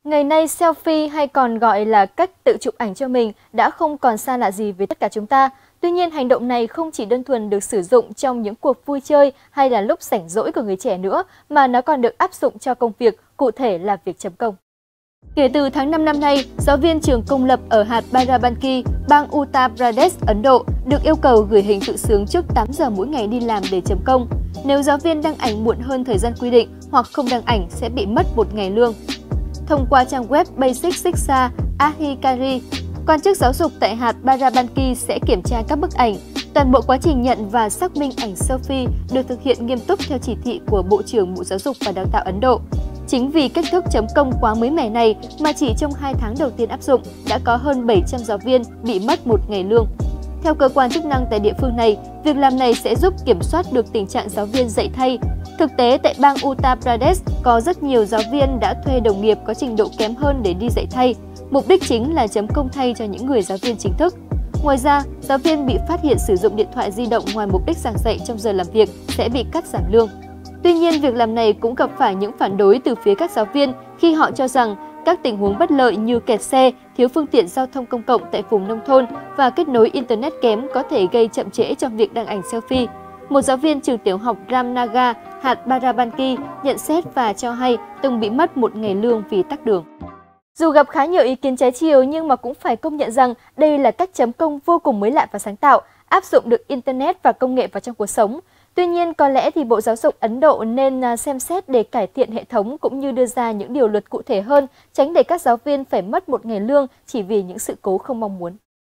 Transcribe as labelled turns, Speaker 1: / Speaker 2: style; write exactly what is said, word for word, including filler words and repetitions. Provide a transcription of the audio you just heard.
Speaker 1: Ngày nay, selfie hay còn gọi là cách tự chụp ảnh cho mình đã không còn xa lạ gì với tất cả chúng ta. Tuy nhiên, hành động này không chỉ đơn thuần được sử dụng trong những cuộc vui chơi hay là lúc rảnh rỗi của người trẻ nữa, mà nó còn được áp dụng cho công việc, cụ thể là việc chấm công. Kể từ tháng năm năm nay, giáo viên trường công lập ở hạt Barabanki, bang Uttar Pradesh, Ấn Độ được yêu cầu gửi hình tự sướng trước tám giờ mỗi ngày đi làm để chấm công. Nếu giáo viên đăng ảnh muộn hơn thời gian quy định hoặc không đăng ảnh sẽ bị mất một ngày lương. Thông qua trang web Basic Shiksha Adhikari, quan chức giáo dục tại hạt Barabanki sẽ kiểm tra các bức ảnh. Toàn bộ quá trình nhận và xác minh ảnh selfie được thực hiện nghiêm túc theo chỉ thị của Bộ trưởng Bộ Giáo dục và Đào tạo Ấn Độ. Chính vì cách thức chấm công quá mới mẻ này mà chỉ trong hai tháng đầu tiên áp dụng đã có hơn bảy trăm giáo viên bị mất một ngày lương. Theo cơ quan chức năng tại địa phương này, việc làm này sẽ giúp kiểm soát được tình trạng giáo viên dạy thay. Thực tế, tại bang Uttar Pradesh có rất nhiều giáo viên đã thuê đồng nghiệp có trình độ kém hơn để đi dạy thay. Mục đích chính là chấm công thay cho những người giáo viên chính thức. Ngoài ra, giáo viên bị phát hiện sử dụng điện thoại di động ngoài mục đích giảng dạy trong giờ làm việc sẽ bị cắt giảm lương. Tuy nhiên, việc làm này cũng gặp phải những phản đối từ phía các giáo viên khi họ cho rằng các tình huống bất lợi như kẹt xe, thiếu phương tiện giao thông công cộng tại vùng nông thôn và kết nối Internet kém có thể gây chậm trễ trong việc đăng ảnh selfie. Một giáo viên trường tiểu học Ramnagar, hạt Barabanki nhận xét và cho hay từng bị mất một ngày lương vì tắc đường. Dù gặp khá nhiều ý kiến trái chiều nhưng mà cũng phải công nhận rằng đây là cách chấm công vô cùng mới lạ và sáng tạo, áp dụng được Internet và công nghệ vào trong cuộc sống. Tuy nhiên, có lẽ thì Bộ Giáo dục Ấn Độ nên xem xét để cải thiện hệ thống cũng như đưa ra những điều luật cụ thể hơn, tránh để các giáo viên phải mất một ngày lương chỉ vì những sự cố không mong muốn.